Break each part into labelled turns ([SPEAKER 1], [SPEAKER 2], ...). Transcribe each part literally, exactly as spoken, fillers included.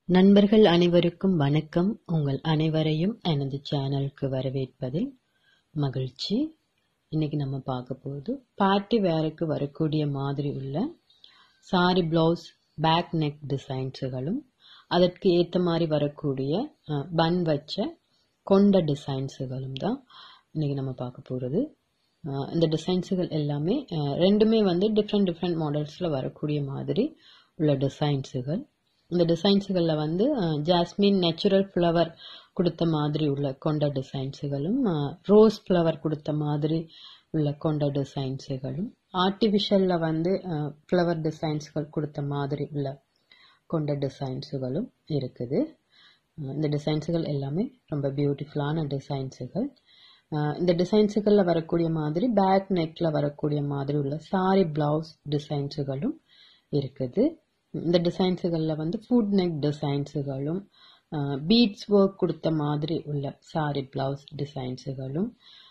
[SPEAKER 1] நண்பர்கள் அனைவருக்கும் வணக்கம். உங்கள் அனைவரையும் எனது சேனலுக்கு வரவேற்பதில் மகிழ்ச்சி. இன்னைக்கு நம்ம பார்க்க போது பார்ட்டி வேருக்கு வரக்கூடிய மாதிரி உள்ள சாரி பிளவுஸ் பேக் நெக் டிசைன்ஸுகளும் அதற்கு ஏற்ற மாதிரி வரக்கூடிய பன் வச்ச கொண்ட டிசைன்ஸுகளும் தான் இன்னைக்கு நம்ம பார்க்க போகிறது. இந்த டிசைன்ஸுகள் எல்லாமே ரெண்டுமே வந்து டிஃப்ரெண்ட் டிஃப்ரெண்ட் மாடல்ஸில் வரக்கூடிய மாதிரி உள்ள டிசைன்ஸுகள். இந்த டிசைன்ஸுகளில் வந்து ஜாஸ்மின் நேச்சுரல் ஃப்ளவர் கொடுத்த மாதிரி உள்ள கொண்ட டிசைன்ஸுகளும் ரோஸ் ஃப்ளவர் கொடுத்த மாதிரி உள்ள கொண்ட டிசைன்ஸுகளும் ஆர்டிஃபிஷியலில் வந்து ஃப்ளவர் டிசைன்ஸுகள் கொடுத்த மாதிரி உள்ள கொண்ட டிசைன்ஸுகளும் இருக்குது. இந்த டிசைன்ஸுகள் எல்லாமே ரொம்ப பியூட்டிஃபுல்லான டிசைன்ஸுகள். இந்த டிசைன்ஸுகளில் வரக்கூடிய மாதிரி பேக் நெக்கில் வரக்கூடிய மாதிரி உள்ள சாரி பிளவுஸ் டிசைன்ஸுகளும் இருக்குது. இந்த டிசைன்ஸுகளில் வந்து ஃபுட் நெக் டிசைன்ஸுகளும் பீட்ஸ் ஒர்க் கொடுத்த மாதிரி உள்ள சாரி பிளவுஸ் டிசைன்ஸுகளும்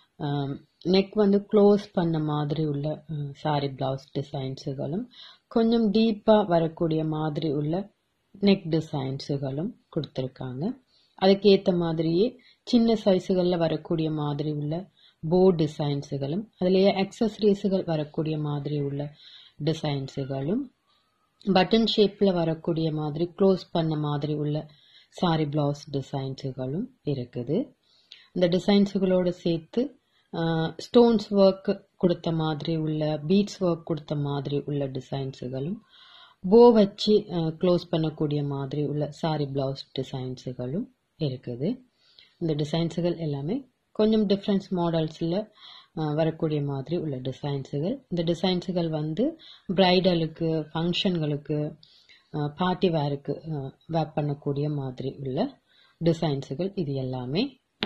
[SPEAKER 1] நெக் வந்து க்ளோஸ் பண்ண மாதிரி உள்ள சாரி பிளவுஸ் டிசைன்ஸுகளும் கொஞ்சம் டீப்பாக வரக்கூடிய மாதிரி உள்ள நெக் டிசைன்ஸுகளும் கொடுத்துருக்காங்க. அதுக்கேற்ற மாதிரியே சின்ன சைஸுகளில் வரக்கூடிய மாதிரி உள்ள போ டிசைன்ஸுகளும் அதுலேயே அக்சசரிஸுகள் வரக்கூடிய மாதிரி உள்ள டிசைன்ஸுகளும் பட்டன் ஷேப்பில் வரக்கூடிய மாதிரி க்ளோஸ் பண்ண மாதிரி உள்ள சாரி பிளவுஸ் டிசைன்ஸுகளும் இருக்குது. இந்த டிசைன்ஸுகளோடு சேர்த்து ஸ்டோன்ஸ் ஒர்க் கொடுத்த மாதிரி உள்ள பீட்ஸ் ஒர்க் கொடுத்த மாதிரி உள்ள டிசைன்ஸுகளும் போ வச்சு க்ளோஸ் பண்ணக்கூடிய மாதிரி உள்ள சாரி பிளவுஸ் டிசைன்ஸுகளும் இருக்குது. இந்த டிசைன்ஸுகள் எல்லாமே கொஞ்சம் டிஃப்ரெண்ட்ஸ் மாடல்ஸில் வரக்கூடிய மாதிரி உள்ள டிசைன்ஸுகள். இந்த டிசைன்ஸுகள் வந்து பிரைடலுக்கு, ஃபங்க்ஷன்களுக்கு, பார்ட்டி வேருக்கு வேர் பண்ணக்கூடிய மாதிரி உள்ள டிசைன்ஸுகள் இது எல்லாமே.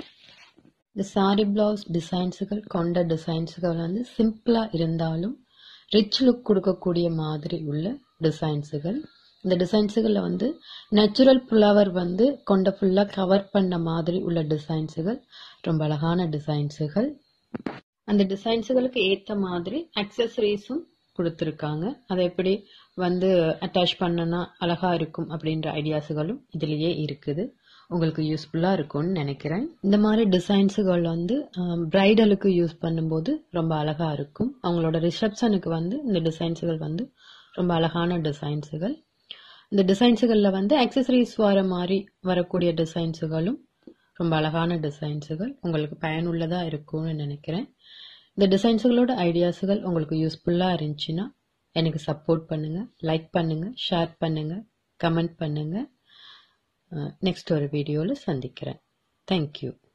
[SPEAKER 1] இந்த சாரி பிளவுஸ் டிசைன்ஸுகள் கொண்ட டிசைன்ஸுகள் வந்து சிம்பிளாக இருந்தாலும் ரிச் லுக் கொடுக்கக்கூடிய மாதிரி உள்ள டிசைன்ஸுகள். இந்த டிசைன்ஸுகளில் வந்து நேச்சுரல் ஃப்ளவர் வந்து கொண்ட ஃபுல்லாக கவர் பண்ண மாதிரி உள்ள டிசைன்ஸுகள் ரொம்ப அழகான டிசைன்ஸுகள். அந்த டிசைன்ஸுகளுக்கு ஏற்ற மாதிரி அக்சசரிஸும் கொடுத்துருக்காங்க. அதை எப்படி வந்து அட்டாச் பண்ணனா அழகா இருக்கும் அப்படின்ற ஐடியாஸுகளும் இதுலேயே இருக்குது. உங்களுக்கு யூஸ்ஃபுல்லாக இருக்கும்னு நினைக்கிறேன். இந்த மாதிரி டிசைன்ஸுகள் வந்து பிரைடலுக்கு யூஸ் பண்ணும்போது ரொம்ப அழகா இருக்கும். அவங்களோட ரிசப்ஷனுக்கு வந்து இந்த டிசைன்ஸுகள் வந்து ரொம்ப அழகான டிசைன்ஸுகள். இந்த டிசைன்ஸுகளில் வந்து அக்சசரிஸ் வர மாதிரி வரக்கூடிய டிசைன்ஸுகளும் ரொம்ப அழகான டிசைன்ஸுகள். உங்களுக்கு பயனுள்ளதாக இருக்கும்னு நினைக்கிறேன். இந்த டிசைன்ஸுகளோட ஐடியாஸுகள் உங்களுக்கு யூஸ்ஃபுல்லாக இருந்துச்சுன்னா எனக்கு சப்போர்ட் பண்ணுங்கள், லைக் பண்ணுங்கள், ஷேர் பண்ணுங்கள், கமெண்ட் பண்ணுங்கள். நெக்ஸ்ட் ஒரு வீடியோவில் சந்திக்கிறேன். தேங்க்யூ.